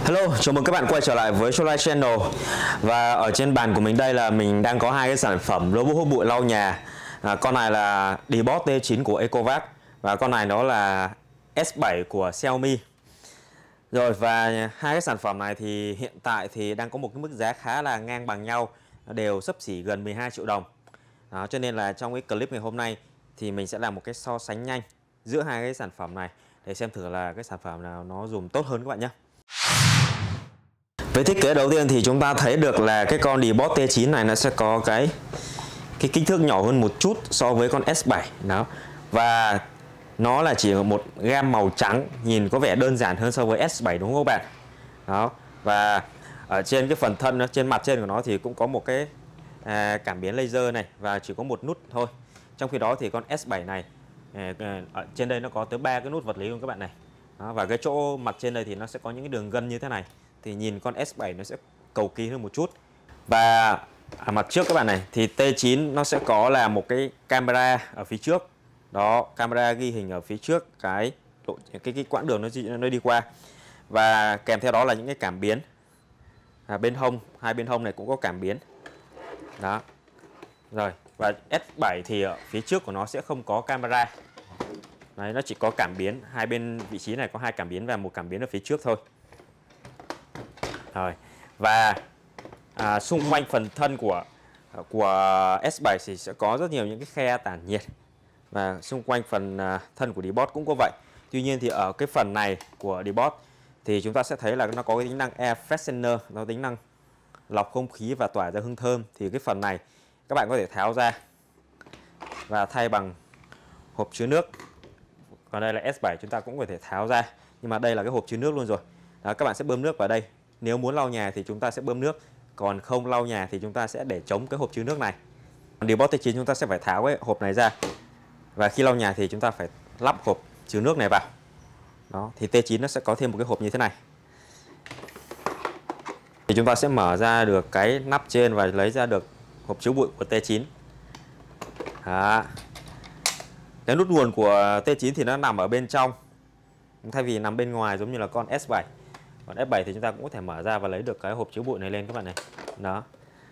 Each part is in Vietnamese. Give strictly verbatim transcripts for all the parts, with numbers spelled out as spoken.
Hello, chào mừng các bạn quay trở lại với Solar Channel. Và ở trên bàn của mình đây là mình đang có hai cái sản phẩm robot hút bụi lau nhà. à, Con này là Dbot T chín của Ecovac và con này nó là S bảy của Xiaomi. Rồi, và hai cái sản phẩm này thì hiện tại thì đang có một cái mức giá khá là ngang bằng nhau, đều xấp xỉ gần mười hai triệu đồng. Đó, cho nên là trong cái clip ngày hôm nay thì mình sẽ làm một cái so sánh nhanh giữa hai cái sản phẩm này để xem thử là cái sản phẩm nào nó dùng tốt hơn các bạn nhé. Với thiết kế đầu tiên thì chúng ta thấy được là cái con Dbot T chín này nó sẽ có cái cái kích thước nhỏ hơn một chút so với con S bảy đó, và nó là chỉ một gam màu trắng, nhìn có vẻ đơn giản hơn so với S bảy, đúng không các bạn? Đó, và ở trên cái phần thân, trên mặt trên của nó thì cũng có một cái à, cảm biến laser này và chỉ có một nút thôi. Trong khi đó thì con S bảy này à, ở trên đây nó có tới ba cái nút vật lý luôn các bạn này. Đó, và cái chỗ mặt trên đây thì nó sẽ có những cái đường gân như thế này, thì nhìn con S bảy nó sẽ cầu kỳ hơn một chút. Và ở mặt trước các bạn này thì T chín nó sẽ có là một cái camera ở phía trước. Đó, camera ghi hình ở phía trước cái cái cái quãng đường nó nó đi qua, và kèm theo đó là những cái cảm biến. À, bên hông, hai bên hông này cũng có cảm biến. Đó. Rồi, và S bảy thì ở phía trước của nó sẽ không có camera. Đấy, nó chỉ có cảm biến, hai bên vị trí này có hai cảm biến và một cảm biến ở phía trước thôi. Rồi, và à, xung quanh phần thân của của S bảy thì sẽ có rất nhiều những cái khe tản nhiệt, và xung quanh phần à, thân của Dbot cũng có vậy. Tuy nhiên thì ở cái phần này của Dbot thì chúng ta sẽ thấy là nó có cái tính năng Air Freshener, nó tính năng lọc không khí và tỏa ra hương thơm. Thì cái phần này các bạn có thể tháo ra và thay bằng hộp chứa nước. Còn đây là S bảy, chúng ta cũng có thể tháo ra, nhưng mà đây là cái hộp chứa nước luôn rồi. Đó, các bạn sẽ bơm nước vào đây. Nếu muốn lau nhà thì chúng ta sẽ bơm nước, còn không lau nhà thì chúng ta sẽ để trống cái hộp chứa nước này. Dbot T chín chúng ta sẽ phải tháo cái hộp này ra, và khi lau nhà thì chúng ta phải lắp hộp chứa nước này vào. Đó, thì T chín nó sẽ có thêm một cái hộp như thế này. Thì chúng ta sẽ mở ra được cái nắp trên và lấy ra được hộp chứa bụi của T chín. Đó. Cái nút nguồn của T chín thì nó nằm ở bên trong, thay vì nằm bên ngoài giống như là con S bảy. Còn S bảy thì chúng ta cũng có thể mở ra và lấy được cái hộp chứa bụi này lên các bạn này. Đó.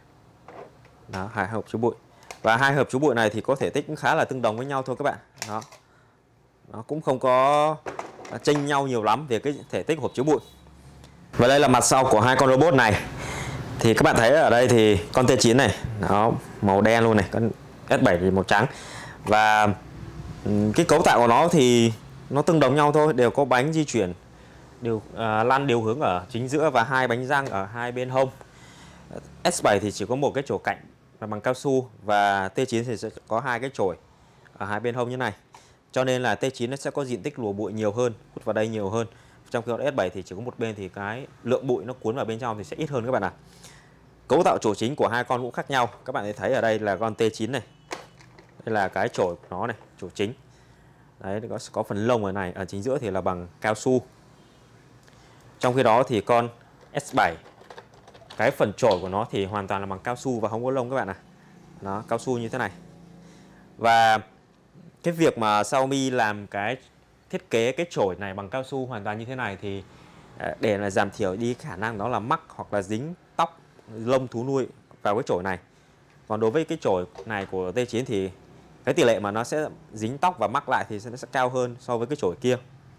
Đó, hai hộp chứa bụi. Và hai hộp chứa bụi này thì có thể tích cũng khá là tương đồng với nhau thôi các bạn. Đó. Nó cũng không có chênh nhau nhiều lắm về cái thể tích hộp chứa bụi. Và đây là mặt sau của hai con robot này. Thì các bạn thấy ở đây thì con T chín này nó màu đen luôn này, con S bảy thì màu trắng. Và cái cấu tạo của nó thì nó tương đồng nhau thôi, đều có bánh di chuyển điều à, lăn điều hướng ở chính giữa và hai bánh răng ở hai bên hông. S bảy thì chỉ có một cái chổi cạnh là bằng cao su, và T chín thì sẽ có hai cái chổi ở hai bên hông như này. Cho nên là T chín nó sẽ có diện tích lùa bụi nhiều hơn, hút vào đây nhiều hơn. Trong khi S bảy thì chỉ có một bên thì cái lượng bụi nó cuốn vào bên trong thì sẽ ít hơn các bạn ạ. Cấu tạo chổi chính của hai con cũng khác nhau. Các bạn thấy ở đây là con T chín này. Đây là cái chổi của nó này, chổi chính. Đấy, có, có phần lông ở này, ở chính giữa thì là bằng cao su. Trong khi đó thì con S bảy, cái phần chổi của nó thì hoàn toàn là bằng cao su và không có lông các bạn ạ. Nó cao su như thế này. Và cái việc mà Xiaomi làm cái thiết kế cái chổi này bằng cao su hoàn toàn như thế này thì để là giảm thiểu đi khả năng đó là mắc hoặc là dính tóc, lông thú nuôi vào cái chổi này. Còn đối với cái chổi này của T chín thì cái tỷ lệ mà nó sẽ dính tóc và mắc lại thì nó sẽ cao hơn so với cái chổi kia.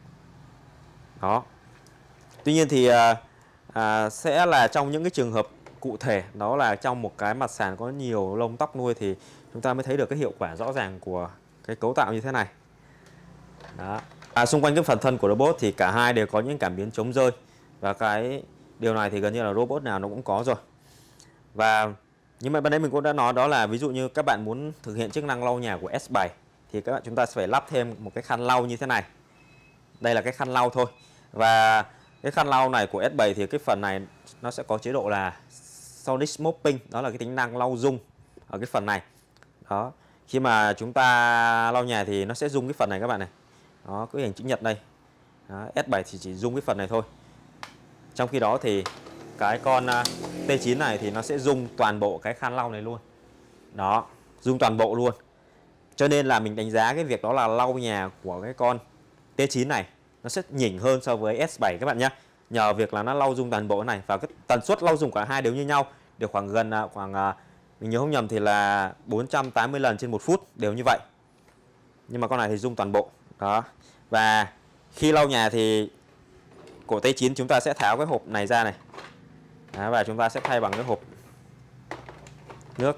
Đó. Tuy nhiên thì à, à, sẽ là trong những cái trường hợp cụ thể, đó là trong một cái mặt sàn có nhiều lông tóc nuôi thì chúng ta mới thấy được cái hiệu quả rõ ràng của cái cấu tạo như thế này. Đó. À, xung quanh cái phần thân của robot thì cả hai đều có những cảm biến chống rơi, và cái điều này thì gần như là robot nào nó cũng có rồi. Và nhưng mà ban nãy mình cũng đã nói, đó là ví dụ như các bạn muốn thực hiện chức năng lau nhà của S bảy thì các bạn chúng ta sẽ phải lắp thêm một cái khăn lau như thế này. Đây là cái khăn lau thôi. Và cái khăn lau này của S bảy thì cái phần này nó sẽ có chế độ là Sonic Mopping, đó là cái tính năng lau rung ở cái phần này. Đó, khi mà chúng ta lau nhà thì nó sẽ rung cái phần này các bạn này. Đó, cái hình chữ nhật đây. Đó, S bảy thì chỉ rung cái phần này thôi. Trong khi đó thì cái con T chín này thì nó sẽ rung toàn bộ cái khăn lau này luôn. Đó, rung toàn bộ luôn. Cho nên là mình đánh giá cái việc đó là lau nhà của cái con T chín này nó sẽ nhỉnh hơn so với S bảy các bạn nhé. nhờ việc là nó lau dung toàn bộ này, và cái tần suất lau dùng cả hai đều như nhau, đều khoảng gần khoảng mình nhớ không nhầm thì là bốn trăm tám mươi lần trên một phút, đều như vậy. Nhưng mà con này thì dung toàn bộ đó. Và khi lau nhà thì của T chín chúng ta sẽ tháo cái hộp này ra này đó, và chúng ta sẽ thay bằng cái hộp nước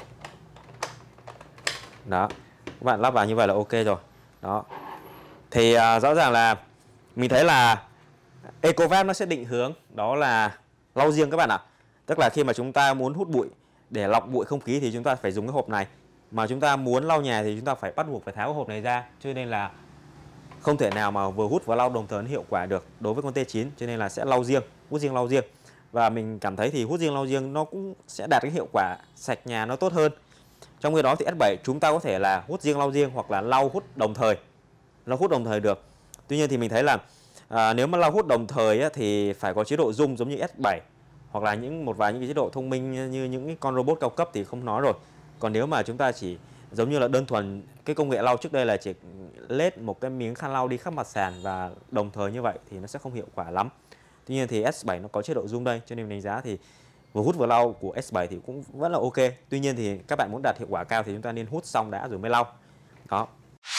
đó. Các bạn lắp vào như vậy là ok rồi đó. Thì uh, rõ ràng là mình thấy là EcoVac nó sẽ định hướng đó là lau riêng các bạn ạ. Tức là khi mà chúng ta muốn hút bụi để lọc bụi không khí thì chúng ta phải dùng cái hộp này, mà chúng ta muốn lau nhà thì chúng ta phải bắt buộc phải tháo cái hộp này ra, cho nên là không thể nào mà vừa hút và lau đồng thời nó hiệu quả được đối với con T chín, cho nên là sẽ lau riêng, hút riêng lau riêng. Và mình cảm thấy thì hút riêng lau riêng nó cũng sẽ đạt cái hiệu quả sạch nhà nó tốt hơn. Trong khi đó thì S bảy chúng ta có thể là hút riêng lau riêng hoặc là lau hút đồng thời, lau hút đồng thời được. Tuy nhiên thì mình thấy là à, nếu mà lau hút đồng thời á, thì phải có chế độ zoom giống như S bảy, hoặc là những một vài những cái chế độ thông minh như những cái con robot cao cấp thì không nói rồi. Còn nếu mà chúng ta chỉ giống như là đơn thuần cái công nghệ lau trước đây là chỉ lết một cái miếng khăn lau đi khắp mặt sàn và đồng thời như vậy thì nó sẽ không hiệu quả lắm. Tuy nhiên thì S bảy nó có chế độ zoom đây, cho nên mình đánh giá thì vừa hút vừa lau của S bảy thì cũng vẫn là ok. Tuy nhiên thì các bạn muốn đạt hiệu quả cao thì chúng ta nên hút xong đã rồi mới lau. Đó.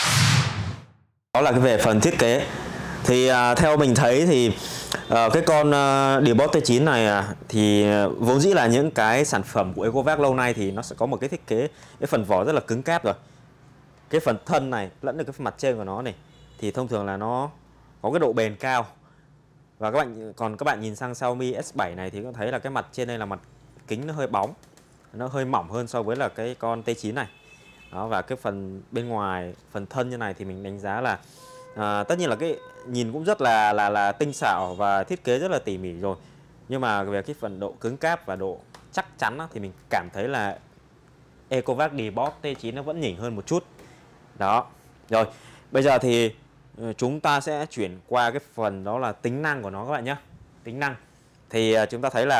Đó là cái về phần thiết kế. Thì uh, theo mình thấy thì uh, cái con uh, Dbot T chín này uh, thì uh, vốn dĩ là những cái sản phẩm của EcoVac lâu nay thì nó sẽ có một cái thiết kế cái phần vỏ rất là cứng cáp rồi. Cái phần thân này lẫn được cái mặt trên của nó này thì thông thường là nó có cái độ bền cao. Và các bạn còn các bạn nhìn sang Xiaomi S bảy này thì có thấy là cái mặt trên đây là mặt kính nó hơi bóng, nó hơi mỏng hơn so với là cái con T chín này. Đó, và cái phần bên ngoài, phần thân như này thì mình đánh giá là à, tất nhiên là cái nhìn cũng rất là là là tinh xảo và thiết kế rất là tỉ mỉ rồi. Nhưng mà về cái phần độ cứng cáp và độ chắc chắn á, thì mình cảm thấy là EcoVac Dbot T chín nó vẫn nhỉnh hơn một chút. Đó. Rồi, bây giờ thì chúng ta sẽ chuyển qua cái phần đó là tính năng của nó các bạn nhé. Tính năng thì chúng ta thấy là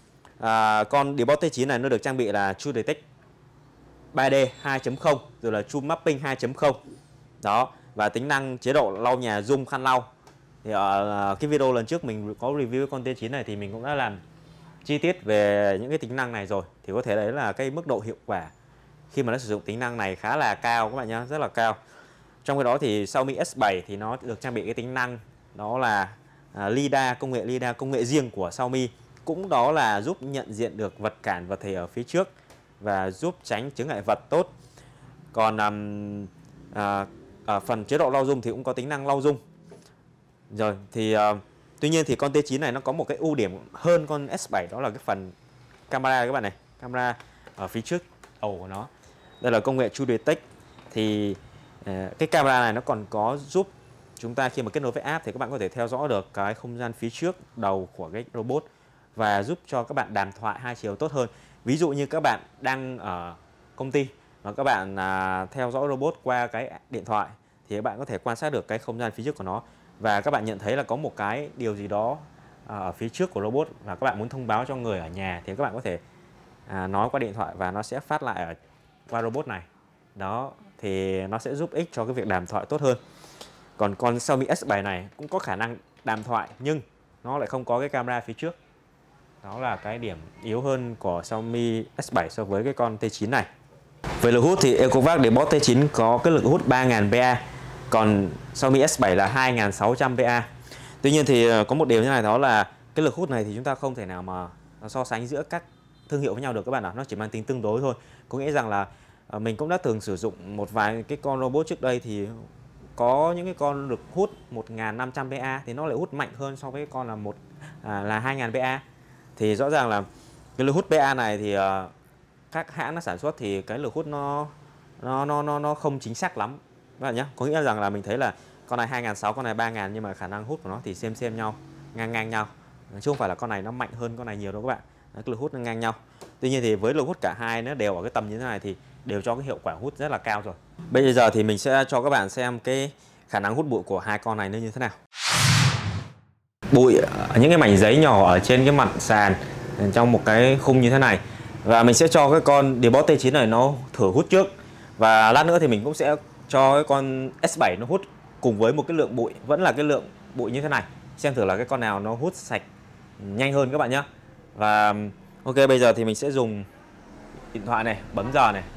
à, con Dbot T chín này nó được trang bị là True Detect ba D hai chấm không rồi là True Mapping hai chấm không. Đó, và tính năng chế độ lau nhà zoom khăn lau. Thì ở cái video lần trước mình có review con T chín này thì mình cũng đã làm chi tiết về những cái tính năng này rồi. Thì có thể đấy là cái mức độ hiệu quả khi mà nó sử dụng tính năng này khá là cao các bạn nhé, rất là cao. Trong cái đó thì Xiaomi S bảy thì nó được trang bị cái tính năng đó là à, lidar, công nghệ lidar, công nghệ riêng của Xiaomi, cũng đó là giúp nhận diện được vật cản vật thể ở phía trước và giúp tránh chướng ngại vật tốt. Còn um, à, ở phần chế độ lau zoom thì cũng có tính năng lau zoom. Rồi thì uh, tuy nhiên thì con T chín này nó có một cái ưu điểm hơn con S bảy, đó là cái phần camera các bạn này, camera ở phía trước ổ của nó. Đây là công nghệ True Detect. Thì uh, cái camera này nó còn có giúp chúng ta khi mà kết nối với app thì các bạn có thể theo dõi được cái không gian phía trước đầu của cái robot và giúp cho các bạn đàm thoại hai chiều tốt hơn. Ví dụ như các bạn đang ở công ty và các bạn à, theo dõi robot qua cái điện thoại thì các bạn có thể quan sát được cái không gian phía trước của nó, và các bạn nhận thấy là có một cái điều gì đó à, ở phía trước của robot và các bạn muốn thông báo cho người ở nhà thì các bạn có thể à, nói qua điện thoại và nó sẽ phát lại ở qua robot này. Đó, thì nó sẽ giúp ích cho cái việc đàm thoại tốt hơn. Còn con Xiaomi S bảy này cũng có khả năng đàm thoại nhưng nó lại không có cái camera phía trước. Đó là cái điểm yếu hơn của Xiaomi S bảy so với cái con T chín này. Về lực hút thì EcoVac Dbot T chín có cái lực hút ba nghìn pa, còn Xiaomi S bảy là hai nghìn sáu trăm pa. Tuy nhiên thì có một điều như này, đó là cái lực hút này thì chúng ta không thể nào mà so sánh giữa các thương hiệu với nhau được các bạn ạ. Nó chỉ mang tính tương đối thôi. Có nghĩa rằng là mình cũng đã từng sử dụng một vài cái con robot trước đây thì có những cái con lực hút một nghìn năm trăm pa thì nó lại hút mạnh hơn so với cái con là một à, là hai nghìn pa. Thì rõ ràng là cái lực hút pa này thì uh, các hãng nó sản xuất thì cái lực hút nó nó nó nó nó không chính xác lắm các bạn nhé. Có nghĩa rằng là mình thấy là con này hai nghìn sáu trăm, con này ba nghìn nhưng mà khả năng hút của nó thì xem xem nhau, ngang ngang nhau, chứ không phải là con này nó mạnh hơn con này nhiều đâu các bạn. Cái lực hút nó ngang nhau. Tuy nhiên thì với lực hút cả hai nó đều ở cái tầm như thế này thì đều cho cái hiệu quả hút rất là cao rồi. Bây giờ thì mình sẽ cho các bạn xem cái khả năng hút bụi của hai con này nó như thế nào. Bụi những cái mảnh giấy nhỏ ở trên cái mặt sàn trong một cái khung như thế này, và mình sẽ cho cái con Dbot T chín này nó thử hút trước, và lát nữa thì mình cũng sẽ cho cái con S bảy nó hút cùng với một cái lượng bụi, vẫn là cái lượng bụi như thế này, xem thử là cái con nào nó hút sạch nhanh hơn các bạn nhé. Và ok, bây giờ thì mình sẽ dùng điện thoại này bấm giờ này.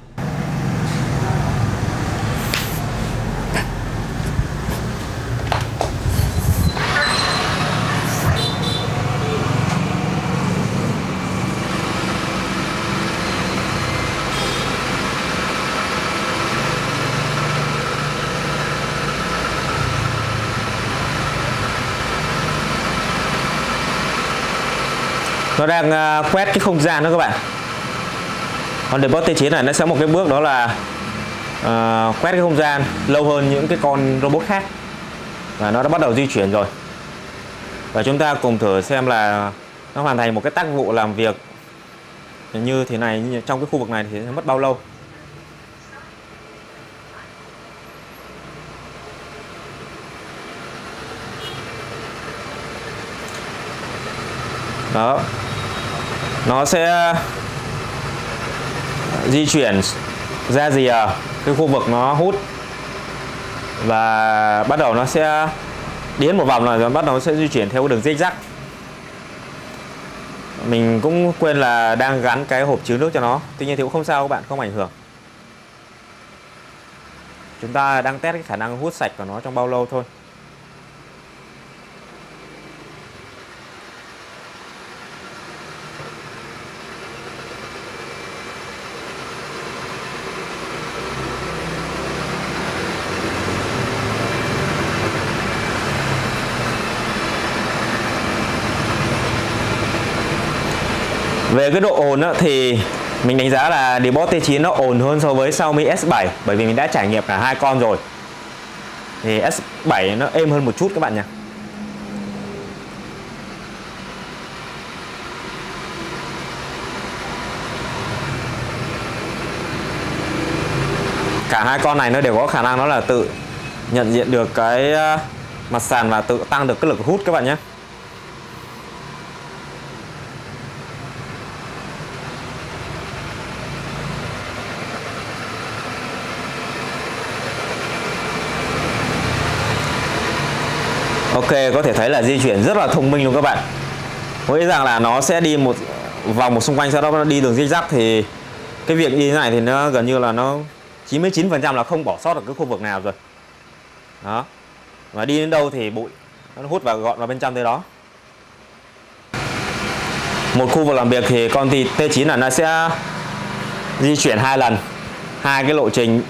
Nó đang uh, quét cái không gian đó các bạn. Con Depot T chín này nó sẽ một cái bước đó là uh, quét cái không gian lâu hơn những cái con robot khác. Và nó đã bắt đầu di chuyển rồi. Và chúng ta cùng thử xem là nó hoàn thành một cái tác vụ làm việc như thế này trong cái khu vực này thì sẽ mất bao lâu. Đó. Nó sẽ di chuyển ra rìa cái khu vực nó hút và bắt đầu nó sẽ điến một vòng rồi bắt đầu nó sẽ di chuyển theo đường zigzag. Mình cũng quên là đang gắn cái hộp chứa nước cho nó, tuy nhiên thì cũng không sao các bạn, không ảnh hưởng. Chúng ta đang test cái khả năng hút sạch của nó trong bao lâu thôi. Về cái độ ồn á, thì mình đánh giá là Depot T chín nó ồn hơn so với Xiaomi S bảy, bởi vì mình đã trải nghiệm cả hai con rồi. Thì S bảy nó êm hơn một chút các bạn nhé. Cả hai con này nó đều có khả năng nó là tự nhận diện được cái mặt sàn và tự tăng được cái lực hút các bạn nhé. Ok, có thể thấy là di chuyển rất là thông minh luôn các bạn. Với rằng là nó sẽ đi một vòng một xung quanh, sau đó nó đi đường zigzag, thì cái việc đi thế này thì nó gần như là nó chín mươi chín phần trăm là không bỏ sót được cái khu vực nào rồi. Đó. Và đi đến đâu thì bụi nó hút vào gọn vào bên trong tới đó. Một khu vực làm việc thì con T chín là nó sẽ di chuyển hai lần, hai cái lộ trình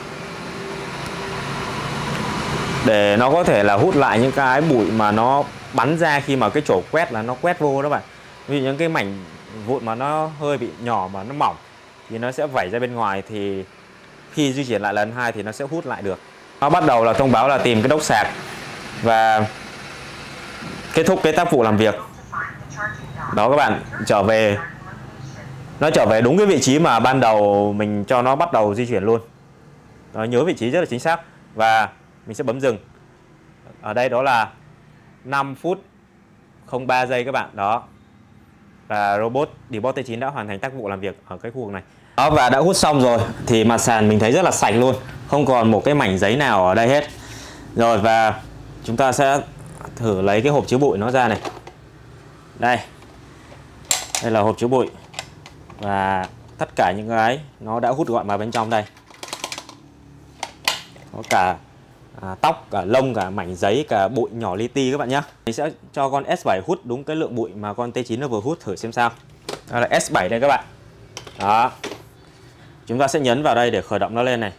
để nó có thể là hút lại những cái bụi mà nó bắn ra khi mà cái chỗ quét là nó quét vô đó bạn. Ví dụ những cái mảnh vụn mà nó hơi bị nhỏ mà nó mỏng thì nó sẽ vẩy ra bên ngoài, thì khi di chuyển lại lần hai thì nó sẽ hút lại được. Nó bắt đầu là thông báo là tìm cái đốc sạc và kết thúc cái tác vụ làm việc. Đó các bạn, trở về nó trở về đúng cái vị trí mà ban đầu mình cho nó bắt đầu di chuyển luôn. Nó nhớ vị trí rất là chính xác và mình sẽ bấm dừng. Ở đây đó là năm phút không ba giây các bạn. Đó. Và robot Depot T chín đã hoàn thành tác vụ làm việc ở cái khu vực này. Đó, và đã hút xong rồi thì mặt sàn mình thấy rất là sạch luôn, không còn một cái mảnh giấy nào ở đây hết. Rồi, và chúng ta sẽ thử lấy cái hộp chứa bụi nó ra này. Đây. Đây là hộp chứa bụi. Và tất cả những cái nó đã hút gọn vào bên trong đây. Có cả à, tóc, cả lông, cả mảnh giấy, cả bụi nhỏ li ti các bạn nhé. Mình sẽ cho con S bảy hút đúng cái lượng bụi mà con T chín nó vừa hút, thử xem sao. Đó là S bảy đây các bạn. Đó. Chúng ta sẽ nhấn vào đây để khởi động nó lên này.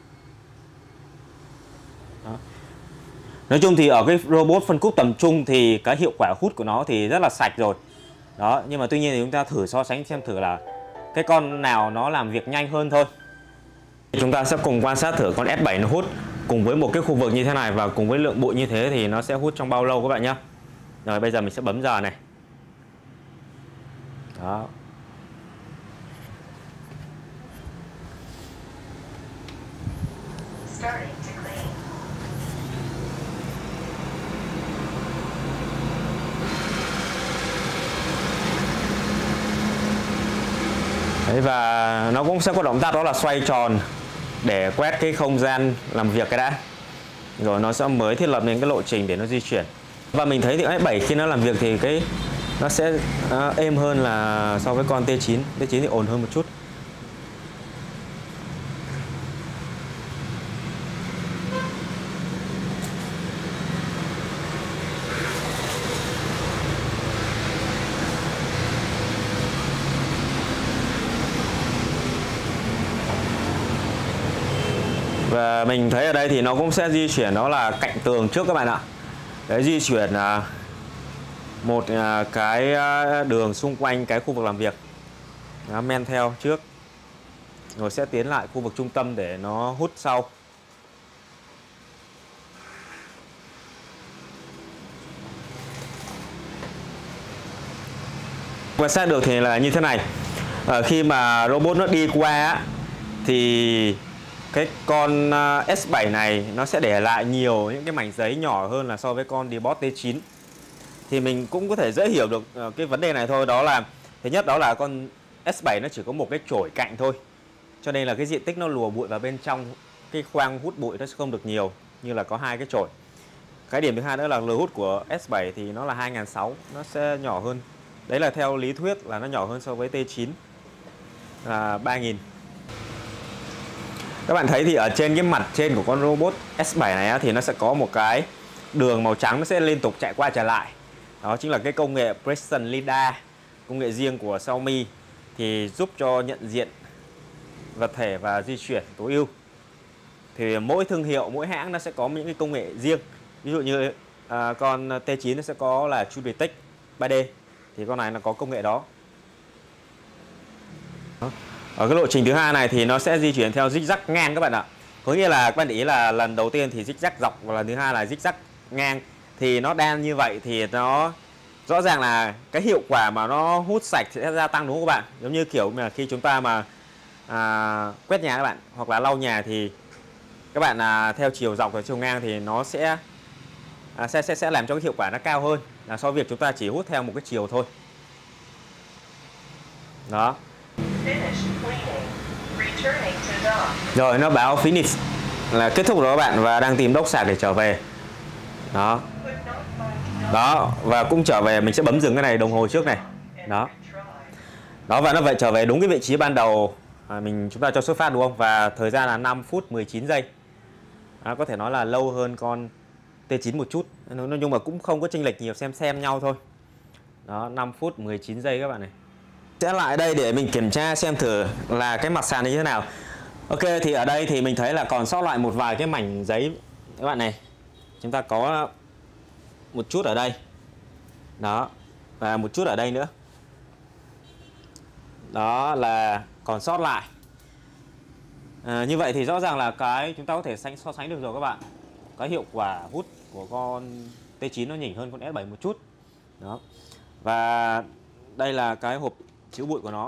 Đó. Nói chung thì ở cái robot phân khúc tầm trung thì cái hiệu quả hút của nó thì rất là sạch rồi. Đó, nhưng mà tuy nhiên thì chúng ta thử so sánh xem thử là cái con nào nó làm việc nhanh hơn thôi. Chúng ta sẽ cùng quan sát thử con S bảy nó hút cùng với một cái khu vực như thế này và cùng với lượng bụi như thế thì nó sẽ hút trong bao lâu các bạn nhé. Rồi bây giờ mình sẽ bấm giờ này. Đó. Đấy, và nó cũng sẽ có động tác đó là xoay tròn để quét cái không gian làm việc cái đã. Rồi nó sẽ mới thiết lập nên cái lộ trình để nó di chuyển. Và mình thấy thì S bảy khi nó làm việc thì cái nó sẽ uh, êm hơn là so với con T chín. T chín thì ồn hơn một chút. Và mình thấy ở đây thì nó cũng sẽ di chuyển, đó là cạnh tường trước các bạn ạ. Đấy, di chuyển uh, một uh, cái đường xung quanh cái khu vực làm việc. Đó, men theo trước rồi sẽ tiến lại khu vực trung tâm để nó hút sau. Quan sát được thì là như thế này. À, khi mà robot nó đi qua thì cái con S bảy này nó sẽ để lại nhiều những cái mảnh giấy nhỏ hơn là so với con Dbot T chín. Thì mình cũng có thể dễ hiểu được cái vấn đề này thôi. Đó là thứ nhất, đó là con S bảy nó chỉ có một cái chổi cạnh thôi, cho nên là cái diện tích nó lùa bụi vào bên trong cái khoang hút bụi nó sẽ không được nhiều như là có hai cái chổi. Cái điểm thứ hai nữa là lực hút của S bảy thì nó là hai nghìn sáu trăm, nó sẽ nhỏ hơn. Đấy là theo lý thuyết là nó nhỏ hơn so với T chín là ba nghìn. Các bạn thấy thì ở trên cái mặt trên của con robot S bảy này thì nó sẽ có một cái đường màu trắng, nó sẽ liên tục chạy qua trở lại. Đó chính là cái công nghệ Precision lidar, công nghệ riêng của Xiaomi, thì giúp cho nhận diện vật thể và di chuyển tối ưu. Thì mỗi thương hiệu, mỗi hãng nó sẽ có những cái công nghệ riêng. Ví dụ như à, con T chín nó sẽ có là True Detect ba D, thì con này nó có công nghệ đó. Đó. Ở cái lộ trình thứ hai này thì nó sẽ di chuyển theo zigzag ngang các bạn ạ. Có nghĩa là các bạn để ý là lần đầu tiên thì zigzag dọc và lần thứ hai là zigzag ngang. Thì nó đan như vậy thì nó rõ ràng là cái hiệu quả mà nó hút sạch sẽ gia tăng, đúng không các bạn? Giống như kiểu mà khi chúng ta mà à, quét nhà các bạn hoặc là lau nhà thì các bạn à, theo chiều dọc và chiều ngang thì nó sẽ à, sẽ sẽ sẽ làm cho cái hiệu quả nó cao hơn là so với việc chúng ta chỉ hút theo một cái chiều thôi. Đó. Rồi nó báo finish là kết thúc rồi các bạn, và đang tìm đốc sạc để trở về. Đó. Đó, và cũng trở về, mình sẽ bấm dừng cái này đồng hồ trước này. Đó. Đó, và nó vậy trở về đúng cái vị trí ban đầu à, mình chúng ta cho xuất phát, đúng không? Và thời gian là năm phút mười chín giây. Đó, có thể nói là lâu hơn con T chín một chút, nhưng mà cũng không có chênh lệch nhiều, xem xem nhau thôi. Đó, năm phút mười chín giây các bạn này. Sẽ lại đây để mình kiểm tra xem thử là cái mặt sàn này như thế nào. Ok, thì ở đây thì mình thấy là còn sót lại một vài cái mảnh giấy các bạn này. Chúng ta có một chút ở đây. Đó, và một chút ở đây nữa. Đó là còn sót lại. À, như vậy thì rõ ràng là cái chúng ta có thể so sánh được rồi các bạn. Cái hiệu quả hút của con T chín nó nhỉnh hơn con S bảy một chút. Đó. Và đây là cái hộp chứa bụi của nó.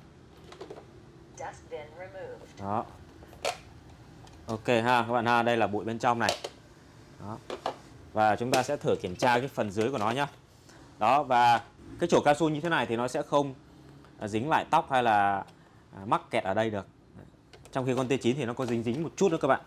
Đó. Ok ha các bạn ha, đây là bụi bên trong này. Đó. Và chúng ta sẽ thử kiểm tra cái phần dưới của nó nhé. Đó, và cái chổi cao su như thế này thì nó sẽ không dính lại tóc hay là mắc kẹt ở đây được. Trong khi con T chín thì nó có dính dính một chút nữa các bạn.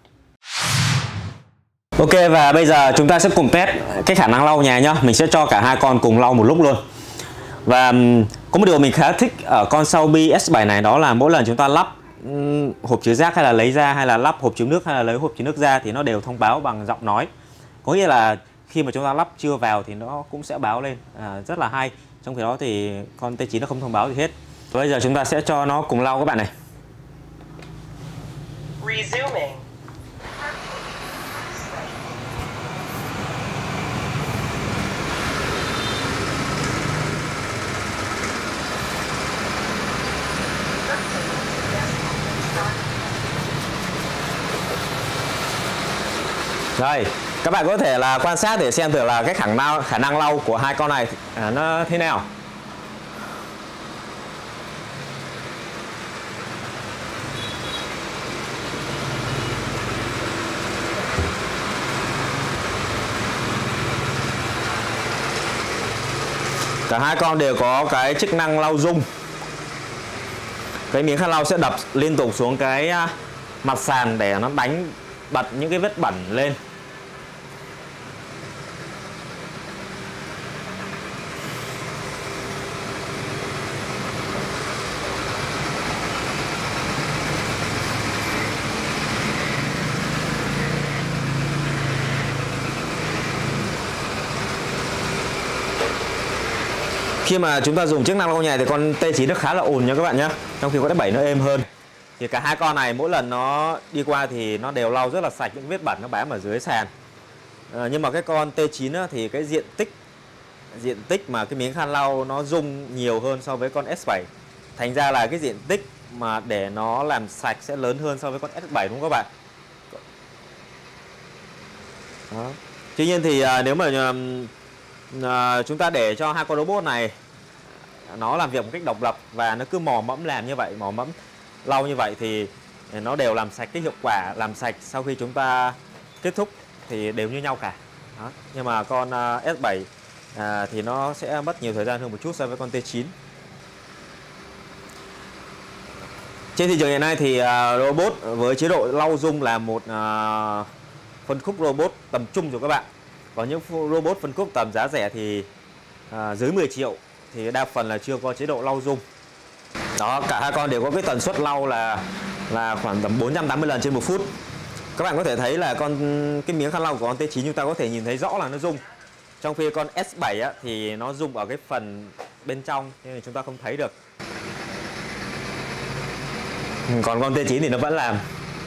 Ok, và bây giờ chúng ta sẽ cùng test cái khả năng lau nhà nhá. Mình sẽ cho cả hai con cùng lau một lúc luôn. Và có một điều mình khá thích ở con Xiaomi S bảy này, đó là mỗi lần chúng ta lắp um, hộp chứa rác hay là lấy ra, hay là lắp hộp chứa nước hay là lấy hộp chứa nước ra, thì nó đều thông báo bằng giọng nói. Có nghĩa là khi mà chúng ta lắp chưa vào thì nó cũng sẽ báo lên, à, rất là hay. Trong khi đó thì con T chín nó không thông báo gì hết. Bây giờ chúng ta sẽ cho nó cùng lau các bạn này. Resuming. Rồi, các bạn có thể là quan sát để xem thử là cái khả năng khả năng lau của hai con này à, nó thế nào. Cả hai con đều có cái chức năng lau dung. Cái miếng khăn lau sẽ đập liên tục xuống cái mặt sàn để nó đánh bật những cái vết bẩn lên. Khi mà chúng ta dùng chức năng lau nhà thì con T chín nó khá là ồn nha các bạn nhé, trong khi con S bảy nó êm hơn. Thì cả hai con này mỗi lần nó đi qua thì nó đều lau rất là sạch những vết bẩn nó bám ở dưới sàn. À, nhưng mà cái con T chín á, thì cái diện tích diện tích mà cái miếng khăn lau nó rung nhiều hơn so với con S bảy. Thành ra là cái diện tích mà để nó làm sạch sẽ lớn hơn so với con S bảy đúng không các bạn? Đó. Tuy nhiên thì à, nếu mà à, chúng ta để cho hai con robot này nó làm việc một cách độc lập và nó cứ mò mẫm làm như vậy, mò mẫm lau như vậy thì nó đều làm sạch, cái hiệu quả làm sạch sau khi chúng ta kết thúc thì đều như nhau cả. Đó. Nhưng mà con uh, S bảy à, thì nó sẽ mất nhiều thời gian hơn một chút so với con T chín. Trên thị trường hiện nay thì uh, robot với chế độ lau rung là một uh, phân khúc robot tầm trung rồi các bạn. Có những robot phân khúc tầm giá rẻ thì uh, dưới mười triệu thì đa phần là chưa có chế độ lau rung. Đó, cả hai con đều có cái tần suất lau là là khoảng tầm bốn trăm tám mươi lần trên một phút. Các bạn có thể thấy là con cái miếng khăn lau của con T chín chúng ta có thể nhìn thấy rõ là nó rung. Trong khi con S bảy á, thì nó rung ở cái phần bên trong nên chúng ta không thấy được. Còn con T chín thì nó vẫn làm.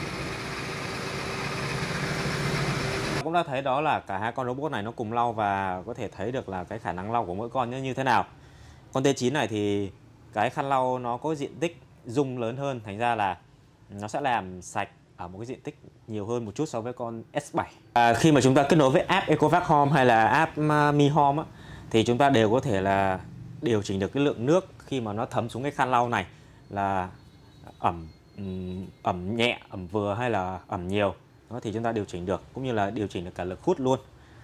Cũng đã thấy đó là cả hai con robot này nó cùng lau và có thể thấy được là cái khả năng lau của mỗi con như thế nào. Con T chín này thì cái khăn lau nó có diện tích rung lớn hơn, thành ra là nó sẽ làm sạch ở một cái diện tích nhiều hơn một chút so với con S bảy. À, khi mà chúng ta kết nối với app Ecovac Home hay là app Mi Home á, thì chúng ta đều có thể là điều chỉnh được cái lượng nước khi mà nó thấm xuống cái khăn lau này là ẩm ẩm nhẹ, ẩm vừa hay là ẩm nhiều. Đó, thì chúng ta điều chỉnh được, cũng như là điều chỉnh được cả lực hút luôn.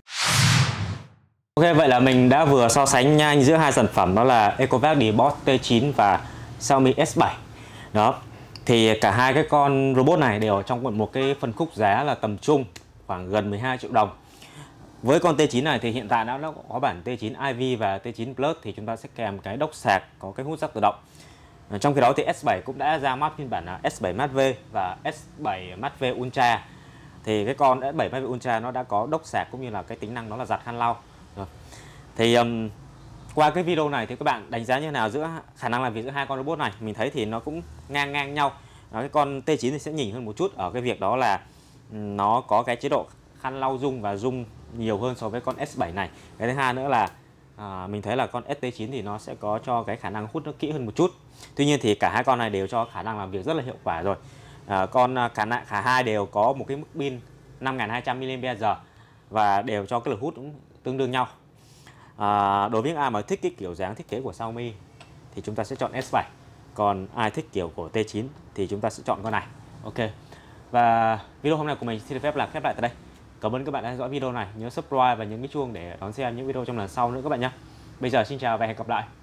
Ok, vậy là mình đã vừa so sánh nhanh giữa hai sản phẩm, đó là Ecovac Dbot T chín và Xiaomi S bảy. Đó, thì cả hai cái con robot này đều trong một cái phân khúc giá là tầm trung, khoảng gần mười hai triệu đồng. Với con T chín này thì hiện tại nó đã có bản T chín i vê và T chín Plus, thì chúng ta sẽ kèm cái đốc sạc có cái hút rác tự động. Trong khi đó thì S bảy cũng đã ra mắt phiên bản là S bảy Max V và S bảy Max V Ultra. Thì cái con S bảy Max V Ultra nó đã có đốc sạc cũng như là cái tính năng đó là giặt khăn lau. Rồi. Thì um, qua cái video này thì các bạn đánh giá như thế nào giữa khả năng làm việc giữa hai con robot này? Mình thấy thì nó cũng ngang ngang nhau. Đó, cái con T chín thì sẽ nhỉnh hơn một chút ở cái việc đó là nó có cái chế độ khăn lau rung và rung nhiều hơn so với con S bảy này. Cái thứ hai nữa là à, mình thấy là con S T chín thì nó sẽ có cho cái khả năng hút nó kỹ hơn một chút. Tuy nhiên thì cả hai con này đều cho khả năng làm việc rất là hiệu quả rồi. À, con cả cả hai đều có một cái mức pin năm nghìn hai trăm mi li am pe giờ và đều cho cái lực hút cũng tương đương nhau. À, đối với ai mà thích cái kiểu dáng thiết kế của Xiaomi thì chúng ta sẽ chọn S bảy. Còn ai thích kiểu của T chín thì chúng ta sẽ chọn con này. Ok. Và video hôm nay của mình xin được phép là khép lại tại đây. Cảm ơn các bạn đã theo dõi video này. Nhớ subscribe và nhấn cái chuông để đón xem những video trong lần sau nữa các bạn nhé. Bây giờ xin chào và hẹn gặp lại.